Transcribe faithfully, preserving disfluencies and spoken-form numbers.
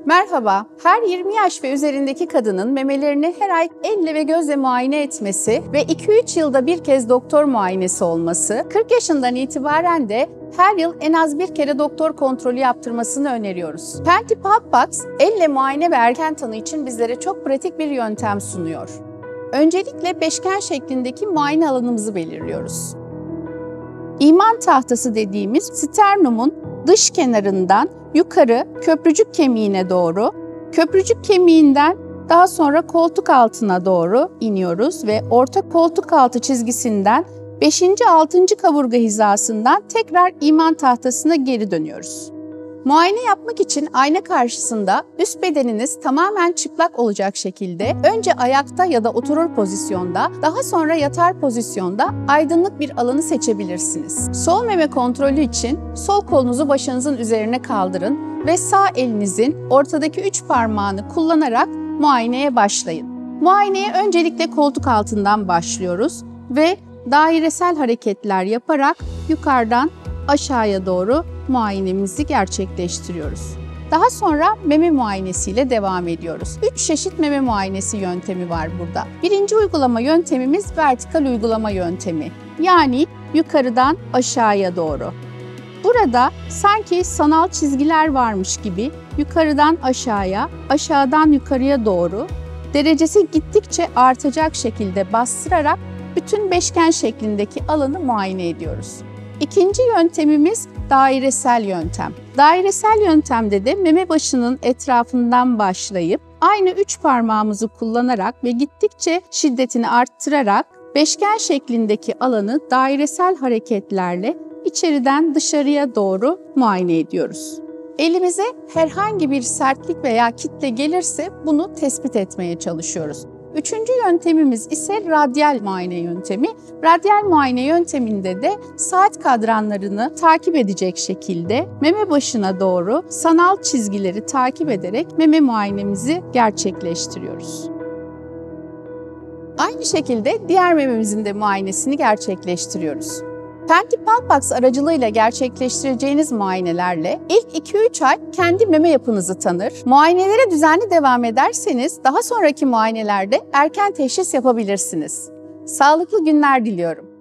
Merhaba, her yirmi yaş ve üzerindeki kadının memelerini her ay elle ve gözle muayene etmesi ve iki üç yılda bir kez doktor muayenesi olması, kırk yaşından itibaren de her yıl en az bir kere doktor kontrolü yaptırmasını öneriyoruz. Penti Pulp Box, elle muayene ve erken tanı için bizlere çok pratik bir yöntem sunuyor. Öncelikle beşgen şeklindeki muayene alanımızı belirliyoruz. İman tahtası dediğimiz sternumun dış kenarından yukarı köprücük kemiğine doğru, köprücük kemiğinden daha sonra koltuk altına doğru iniyoruz ve orta koltuk altı çizgisinden beşinci altıncı kaburga hizasından tekrar iman tahtasına geri dönüyoruz. Muayene yapmak için ayna karşısında üst bedeniniz tamamen çıplak olacak şekilde önce ayakta ya da oturur pozisyonda, daha sonra yatar pozisyonda aydınlık bir alanı seçebilirsiniz. Sol meme kontrolü için sol kolunuzu başınızın üzerine kaldırın ve sağ elinizin ortadaki üç parmağını kullanarak muayeneye başlayın. Muayeneye öncelikle koltuk altından başlıyoruz ve dairesel hareketler yaparak yukarıdan aşağıya doğru muayenemizi gerçekleştiriyoruz. Daha sonra meme muayenesiyle devam ediyoruz. üç çeşit meme muayenesi yöntemi var burada. Birinci uygulama yöntemimiz vertikal uygulama yöntemi. Yani yukarıdan aşağıya doğru. Burada sanki sanal çizgiler varmış gibi yukarıdan aşağıya, aşağıdan yukarıya doğru derecesi gittikçe artacak şekilde bastırarak bütün beşgen şeklindeki alanı muayene ediyoruz. İkinci yöntemimiz dairesel yöntem. Dairesel yöntemde de meme başının etrafından başlayıp aynı üç parmağımızı kullanarak ve gittikçe şiddetini arttırarak beşgen şeklindeki alanı dairesel hareketlerle içeriden dışarıya doğru muayene ediyoruz. Elimize herhangi bir sertlik veya kitle gelirse bunu tespit etmeye çalışıyoruz. Üçüncü yöntemimiz ise radyal muayene yöntemi. Radyal muayene yönteminde de saat kadranlarını takip edecek şekilde meme başına doğru sanal çizgileri takip ederek meme muayenemizi gerçekleştiriyoruz. Aynı şekilde diğer mememizin de muayenesini gerçekleştiriyoruz. Penti Pulp Box aracılığıyla gerçekleştireceğiniz muayenelerle ilk iki üç ay kendi meme yapınızı tanır, muayenelere düzenli devam ederseniz daha sonraki muayenelerde erken teşhis yapabilirsiniz. Sağlıklı günler diliyorum.